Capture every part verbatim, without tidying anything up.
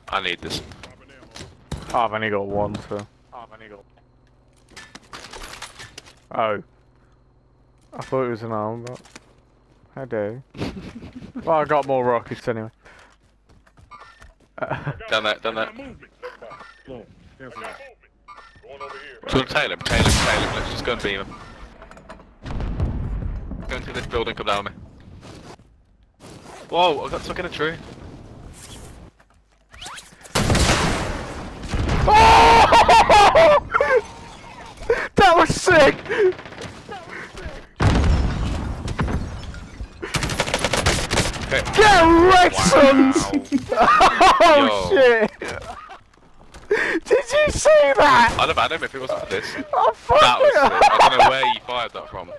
I need this. Oh, I've only got one, so. Oh, I've only got. Oh. I thought it was an arm, but. How dare you? Well, I got more rockets anyway. Down there, down there. So tail him, tail him, tail him. Let's just go and beam him. Go into this building, come down with me. Whoa, I got stuck in a tree. Oh! That was sick! Okay. Get wrecked, Wow. sons! Oh Yo. shit! Did you see that? I'd have had him if it wasn't for this. Oh fuck That was it. sick. I don't know where you fired that from.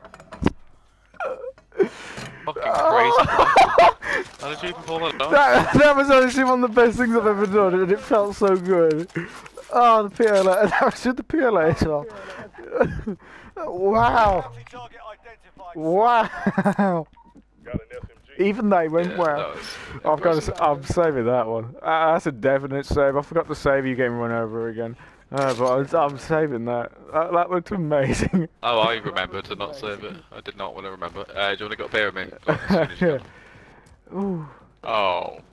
Fucking crazy. How did you even pull that off? That, that was honestly one of the best things I've ever done, and it felt so good. Oh, the P L A, that was with the P L A as well. Wow. Wow. Even they went Yeah, well. was I've got to, I'm saving that one. Uh, that's a definite save. I forgot to save you getting run over again. Uh, but I'm, I'm saving that. that. That looked amazing. Oh, I remembered to not save it. I did not want to remember. Uh, do you want to go up here with me? Go on, as soon as you Yeah. can. Ooh. Oh.